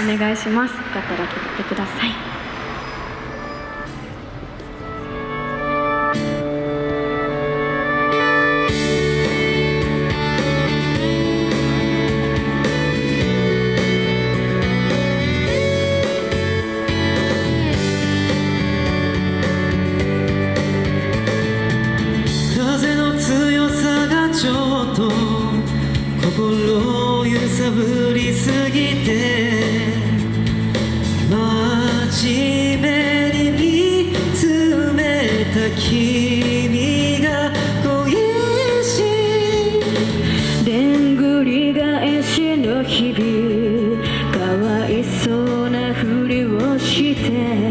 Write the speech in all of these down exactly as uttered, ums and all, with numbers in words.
お願いします。よかったら聴いてください。 心を揺さぶりすぎて真面目に見つめた君が恋しいでんぐり返しの日々かわいそうなふりをして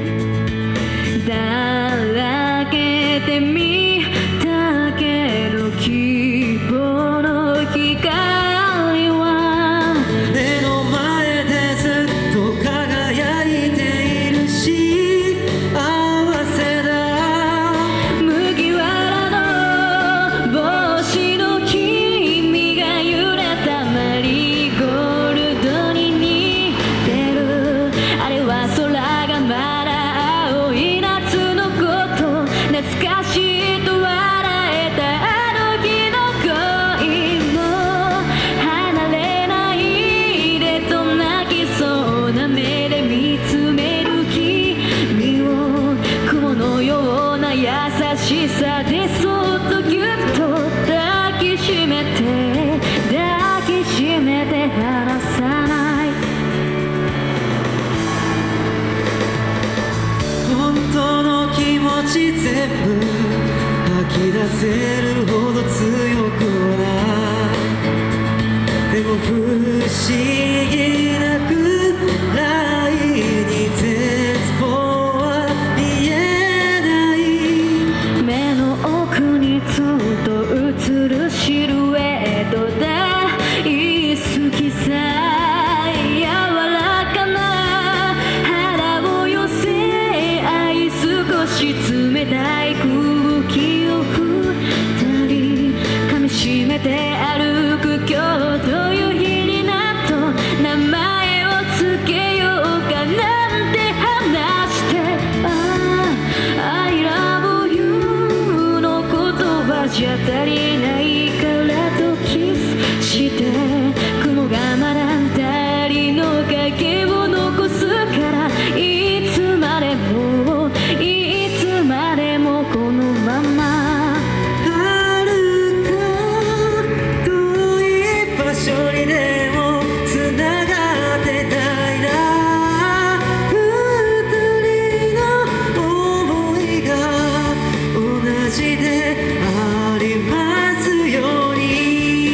だらけてみたけど希望の光は目の前でずっと輝いているし合わせだ麦わらの帽子の君が揺れたマリーゴールドに似てるあれは空がまだ青い夏のこと懐かしいと笑えたあの日の恋も離れないでと泣きそうな目で見つめる君を雲のような優しさでそっとぎゅっと抱きしめて抱きしめて離さない本当の気持ち全部吐き出せるほど強くはでも不思議なくらいに絶望は見えない目の奥にずっと映るシルエット大好きさ柔らかな腹を寄せ合い少し冷たい空気を二人噛みしめて歩く今日という日になっと名前をつけようかなんて話してああ I love you の言葉じゃ足りないからとキスして雲がまだ二人の影を残すからいつまでもいつまでもこのまま遥か遠い場所にでもつながってたいな二人の想いが同じでありますように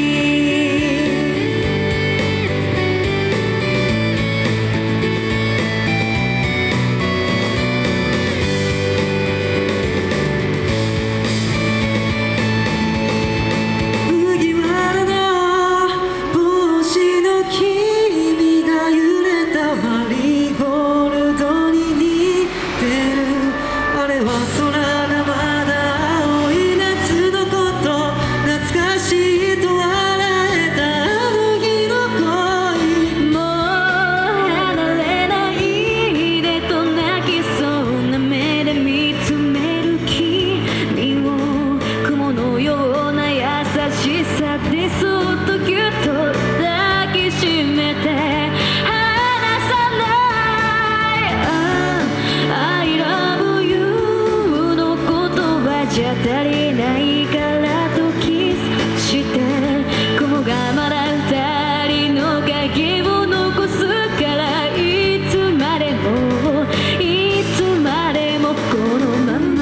麦わらの帽子の君が揺れたマリーゴールドに似てるあれは空がまだ青い夏のこと懐かしいと笑えたあの日の恋もう離れないでと泣きそうな目で見つめる君を雲のような優しさでそっとぎゅっと抱きしめて離さないああ I love you の言葉じゃ足りないからとキスして雲がまだ二人の影を残すからいつまでもいつまでもこのまま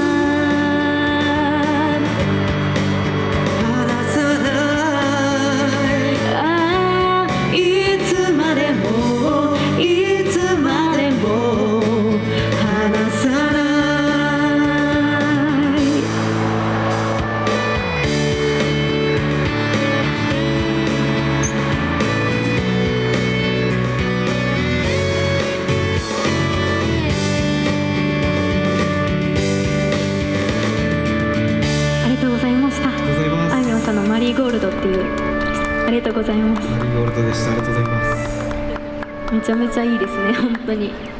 離さないああいつまでもいつまでも離さないありがとうございました。 ありがとうございます。 あいみょんさんのマリーゴールドっていうありがとうございます。 マリーゴールドでした。ありがとうございます。 めちゃめちゃいいですね、本当に。